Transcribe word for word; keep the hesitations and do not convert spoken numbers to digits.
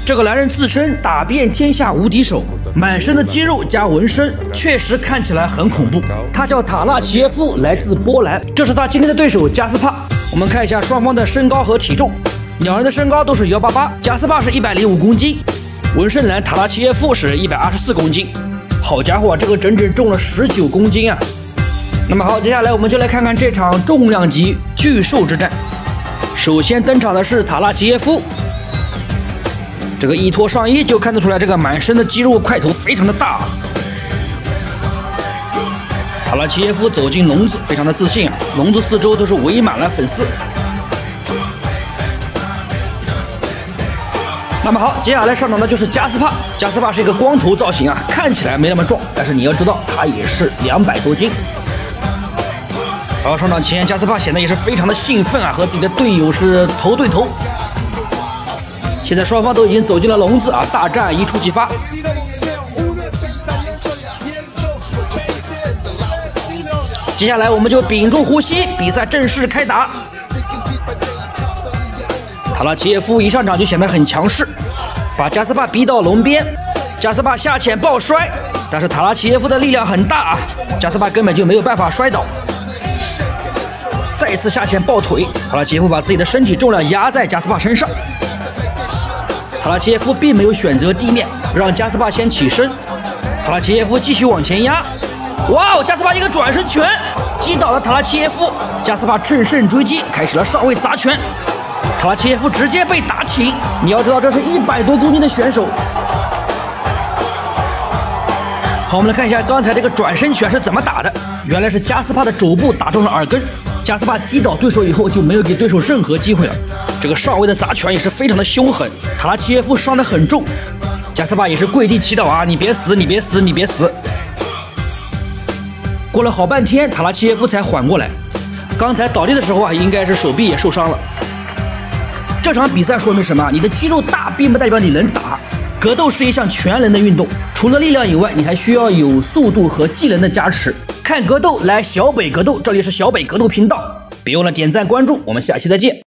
这个男人自称打遍天下无敌手，满身的肌肉加纹身，确实看起来很恐怖。他叫塔拉齐耶夫，来自波兰，这是他今天的对手加斯帕。我们看一下双方的身高和体重，两人的身高都是一八八，加斯帕是一百零五公斤，纹身男塔拉齐耶夫是一百二十四公斤。好家伙，这个整整重了十九公斤啊！那么好，接下来我们就来看看这场重量级巨兽之战。首先登场的是塔拉齐耶夫。这个一脱上衣就看得出来，这个满身的肌肉块头非常的大。塔拉齐耶夫走进笼子，非常的自信啊，笼子四周都是围满了粉丝。那么好，接下来上场的就是加斯帕。加斯帕是一个光头造型啊，看起来没那么壮，但是你要知道他也是两百多斤。好，上场前加斯帕显得也是非常的兴奋啊，和自己的队友是头对头。现在双方都已经走进了笼子啊，大战一触即发。接下来我们就屏住呼吸，比赛正式开打。塔拉齐耶夫一上场就显得很强势，把加斯帕逼到笼边，加斯帕下潜抱摔，但是塔拉齐耶夫的力量很大啊，加斯帕根本就没有办法摔倒。再一次下潜抱腿，塔拉齐耶夫把自己的身体重量压在加斯帕身上。塔拉齐耶夫并没有选择地面，让加斯帕先起身。塔拉齐耶夫继续往前压，哇哦！加斯帕一个转身拳击倒了塔拉齐耶夫，加斯帕乘胜追击，开始了上位砸拳。塔拉齐耶夫直接被打挺，你要知道这是一百多公斤的选手。好，我们来看一下刚才这个转身拳是怎么打的。原来是加斯帕的肘部打中了耳根，加斯帕击倒对手以后就没有给对手任何机会了。这个上位的砸拳也是非常的凶狠，塔拉齐耶夫伤得很重，加斯帕也是跪地祈祷啊，你别死，你别死，你别死。过了好半天，塔拉齐耶夫才缓过来。刚才倒地的时候啊，应该是手臂也受伤了。这场比赛说明什么？你的肌肉大并不代表你能打。格斗是一项全能的运动，除了力量以外，你还需要有速度和技能的加持。看格斗来小北格斗，这里是小北格斗频道，别忘了点赞关注，我们下期再见。